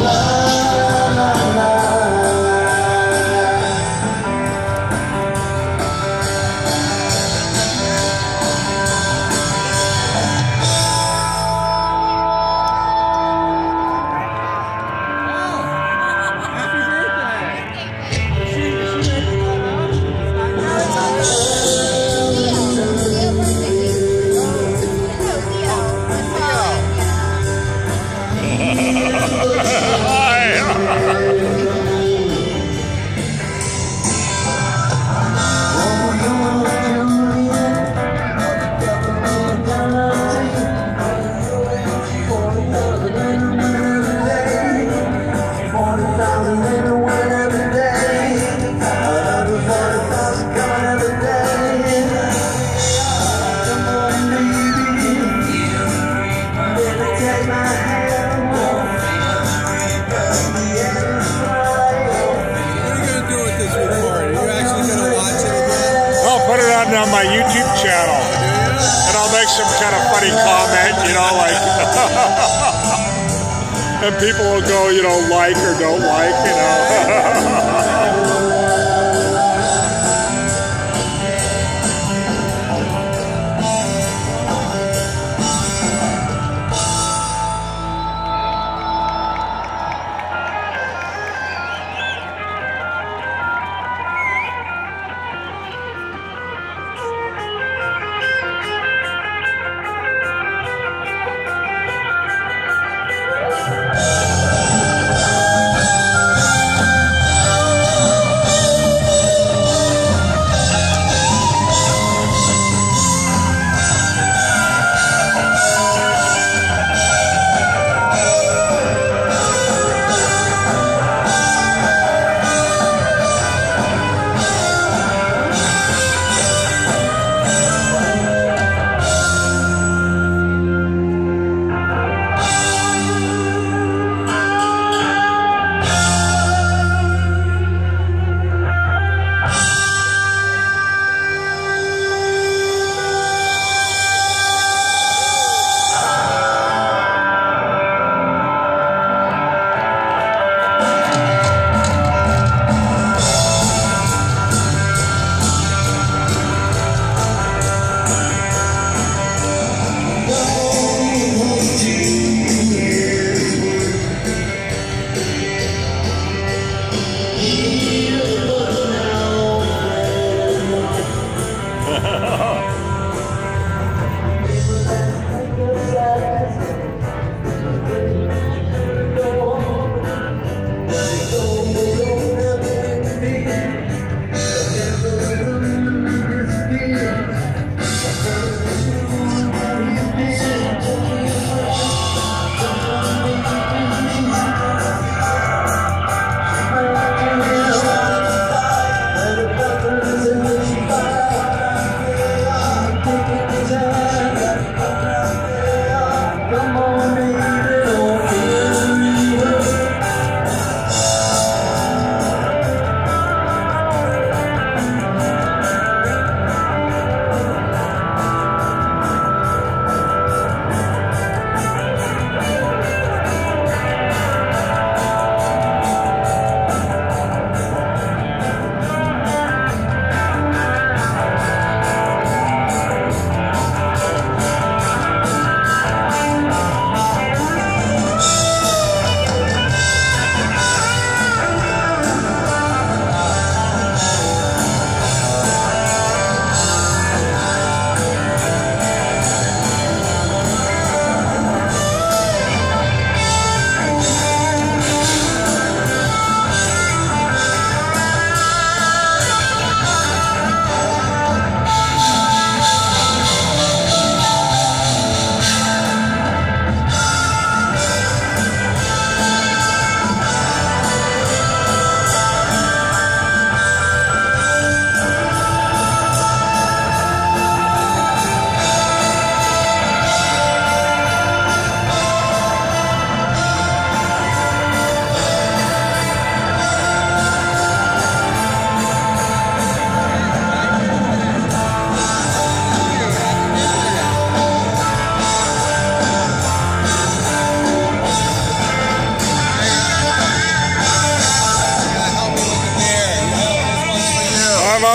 On my YouTube channel, and I'll make some kind of funny comment, you know, like, and people will go, you know, like or don't like, you know.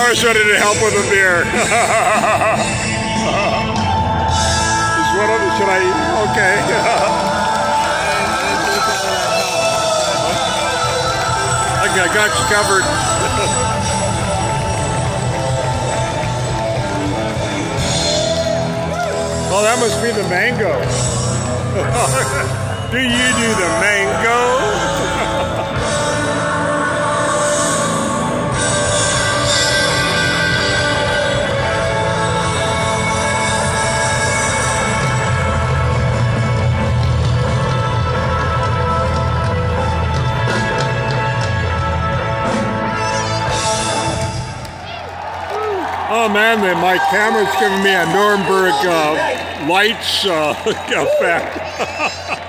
boys ready to help with a beer. Is one of them, should I eat? Okay. Okay, I got you covered. Oh, that must be the mango. Do you do the mango? Oh man, my camera's giving me a Nuremberg lights effect.